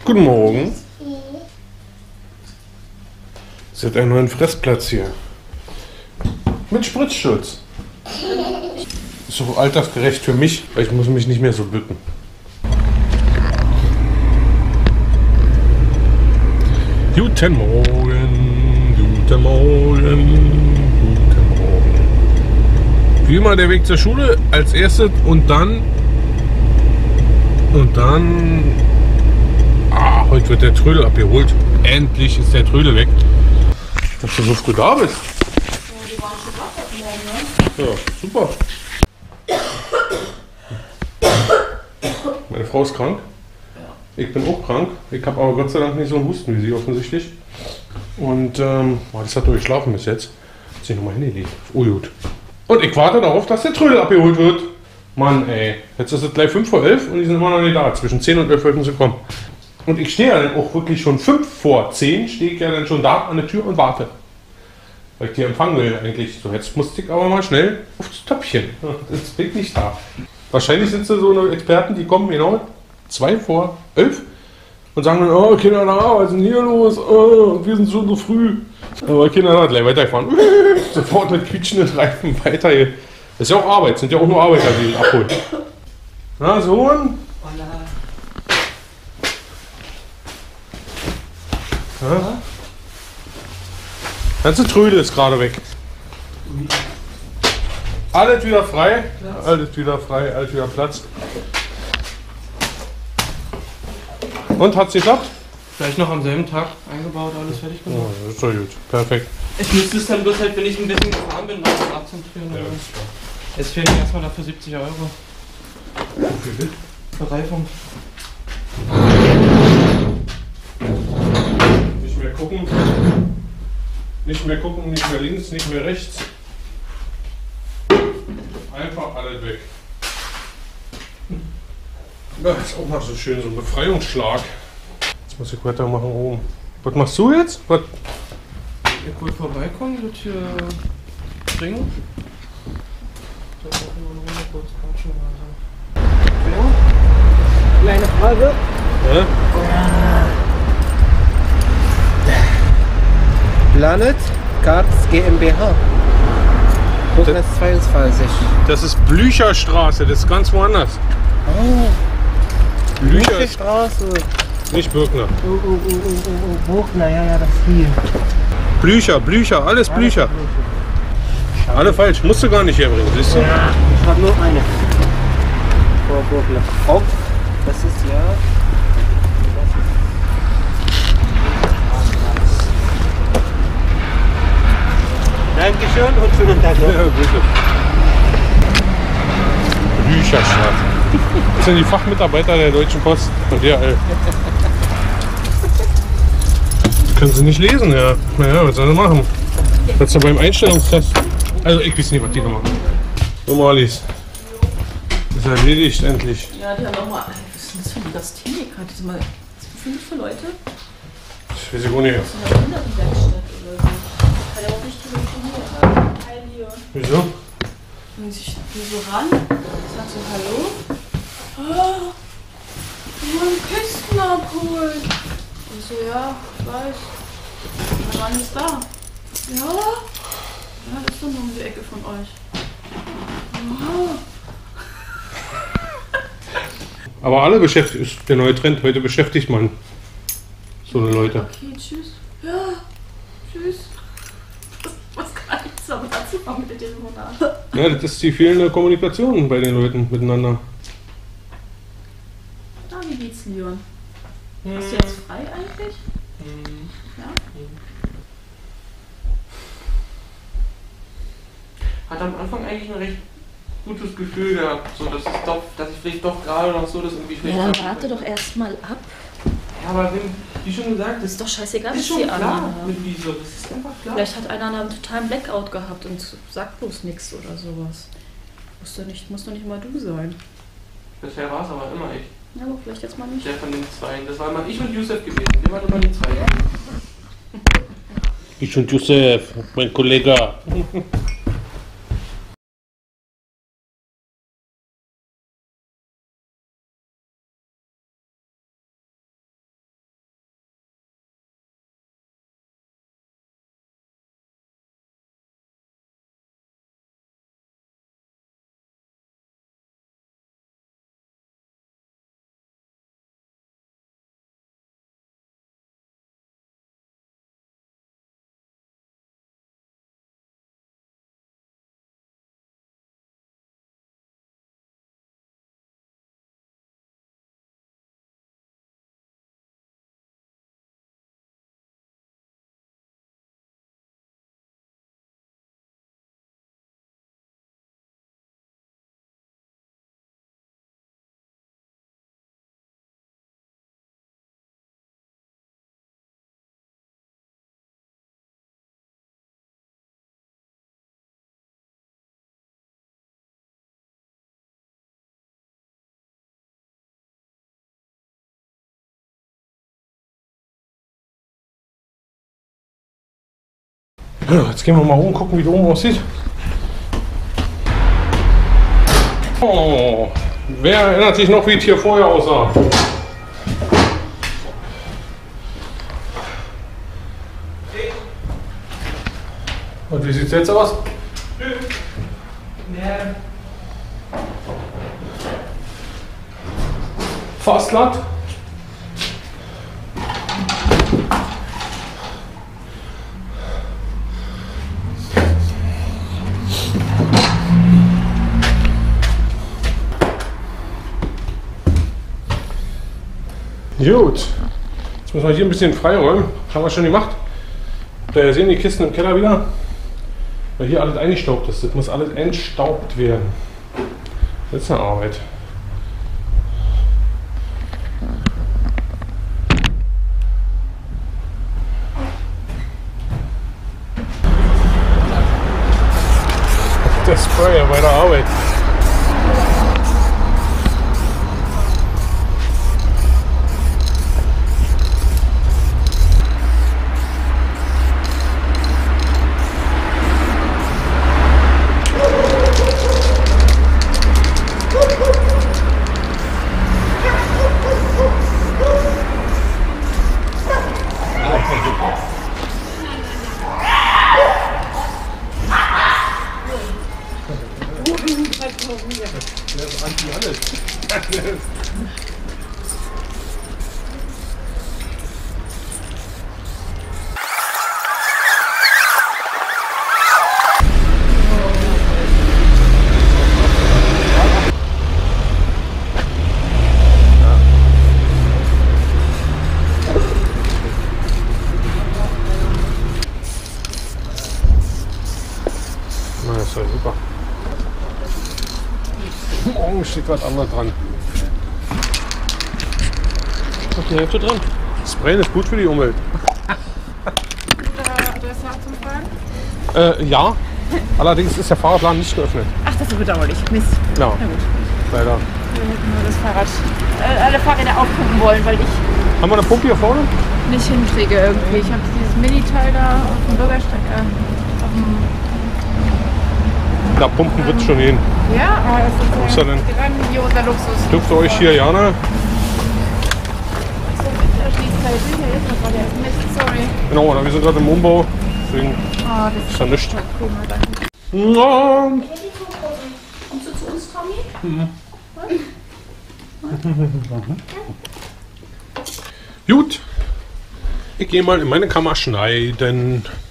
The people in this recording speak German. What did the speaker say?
Guten Morgen. Sie hat einen neuen Fressplatz hier. Mit Spritzschutz. Ist so altersgerecht für mich, weil ich muss mich nicht mehr so bücken. Guten Morgen, guten Morgen, guten Morgen. Wie immer der Weg zur Schule als erstes und dann... heute wird der Trödel abgeholt. Endlich ist der Trödel weg. Dass du so früh da bist. Ja, die waren schon wach heute Morgen, ne? Ja, super. Meine Frau ist krank. Ja. Ich bin auch krank. Ich habe aber Gott sei Dank nicht so einen Husten wie sie offensichtlich. Und das hat durchschlafen bis jetzt. Hat sich nochmal hingelegt. Oh gut. Und ich warte darauf, dass der Trödel abgeholt wird. Mann ey. Jetzt ist es gleich 5 vor 11 und die sind immer noch nicht da. Zwischen 10 und 11 wollten sie kommen. Und ich stehe ja dann auch wirklich schon 5 vor 10, stehe ich ja dann schon da an der Tür und warte. Weil ich die empfangen will eigentlich. So, jetzt musste ich aber mal schnell aufs Töpfchen. Jetzt bin ich nicht da. Wahrscheinlich sind so eine Experten, die kommen genau 2 vor 11 und sagen dann, oh Kinder, was ist denn hier los? Oh, wir sind schon so früh. Aber Kinder hat gleich weitergefahren. Sofort mit quietschenden Reifen weiter. Das ist ja auch Arbeit, sind ja auch nur Arbeiter, die ihn abholen. Na, Sohn? Ja? Ganze Trödel ist gerade weg. Alles wieder frei. Alles wieder frei, alles wieder Platz. Und hat's geklappt? Vielleicht noch am selben Tag eingebaut, alles fertig gemacht. Ja, das ist doch gut. Perfekt. Ich müsste es dann bloß halt, wenn ich ein bisschen gefahren bin, noch abzentrieren. Ja, Jetzt fehlen mir erstmal dafür 70 Euro. Bereifung. Nicht mehr gucken. Nicht mehr gucken, nicht mehr links, nicht mehr rechts. Einfach alles weg. Ja, ist auch mal so schön, so ein Befreiungsschlag. Jetzt muss ich weitermachen oben. Was machst du jetzt? Was? Ich wollte vorbeikommen, wird hier bringen. Da brauchen wir eine Runde kurz quatschen oder so. Kleine Frage. Ja? Planet Cards GmbH. Buchnes 22. Das ist Blücherstraße, das ist ganz woanders. Oh, Blücher, Straße. nicht Birkner. Buchner, ja, das hier. Blücher, alles Blücher. Alle falsch, musst du gar nicht herbringen, siehst du? Ja, ich habe nur eine. Frau Buchner. Kopf, das ist ja. Dankeschön und schönen Tag noch. Ja, bitte. Blücherstraße. Das sind die Fachmitarbeiter der Deutschen Post und DHL. Können sie nicht lesen, ja. Naja, was soll er machen? Das ist ja beim Einstellungstest. Also ich weiß nicht, was die da machen. So Marlies. Ist erledigt endlich. Ja, die haben nochmal. Was ist denn das für eine Gastheniker? Die sind mal. Was sind das für Leute? Das weiß ich auch nicht. Das ist eine Behindertenwerkstatt oder so. Kann ja auch nicht telefonieren. Hi, hier. Wieso? Und sich hier so ran. Sagt so, hallo? Oh, ich wollte Kisten abholen. Ich so, ja, ich weiß. Mein Mann ist da. Ja? Ja, das ist doch nur um die Ecke von euch. Ja. Aber alle beschäftigt, ist der neue Trend. Heute beschäftigt man so eine Leute. Okay, tschüss. Ja, tschüss. Was kann ich jetzt damit anzufangen mit der Telefonat? Ja, das ist die fehlende Kommunikation bei den Leuten miteinander. Na, wie geht's, Leon? Hast du jetzt frei eigentlich? Ja? Hat am Anfang eigentlich ein recht gutes Gefühl gehabt, so dass ich vielleicht doch gerade noch so das irgendwie schlecht Ja, dann habe. warte doch erstmal ab. Ja, aber wenn, wie schon gesagt, Das ist doch scheißegal, ist was schon die klar anderen haben. mit Wieso. Das ist einfach klar. Vielleicht hat einer einen totalen Blackout gehabt und sagt bloß nichts oder sowas. Muss doch nicht mal du sein. Bisher war es aber immer ich. Ja, aber vielleicht jetzt mal nicht. Der von den Zweien. Das war immer ich und Yusuf gewesen. Wir waren immer die zwei. Ich und Josef, mein Kollege. Ja, jetzt gehen wir mal oben gucken, wie es oben aussieht. Oh, wer erinnert sich noch, wie es hier vorher aussah? Und wie sieht es jetzt aus? Fast glatt. Gut, jetzt müssen wir hier ein bisschen freiräumen. Haben wir schon gemacht. Da sehen die Kisten im Keller wieder. Weil hier alles eingestaubt ist. Das muss alles entstaubt werden. Das ist eine Arbeit. Der Sprayer bei der Arbeit. Na, ist ja super. Morgen steht was anderes dran. Noch die Hälfte dran. Sprayen ist gut für die Umwelt. Adresse zum Fahren? Ja, allerdings ist der Fahrradladen nicht geöffnet. Ach, das ist bedauerlich. Mist. Ja, Na gut. leider. Wir hätten nur das Fahrrad, alle Fahrräder aufpumpen wollen, weil ich Haben wir eine Pumpe hier vorne? nicht hinkriege irgendwie. Ich habe dieses Mini-Teil da auf dem Bürgersteig. Na, pumpen wird schon hin. Ja, aber das Ist ist ja ein grandioser Luxus. Dürft ihr euch hier gerne. Da schließt gleich sicher ist, das war der Mist, sorry. Genau, wir sind gerade im Umbau. Deswegen Oh, das ist ja nichts. prima, danke. Na, Kommst du zu uns, Tommy? gut. Ich gehe mal in meine Kammer schneiden.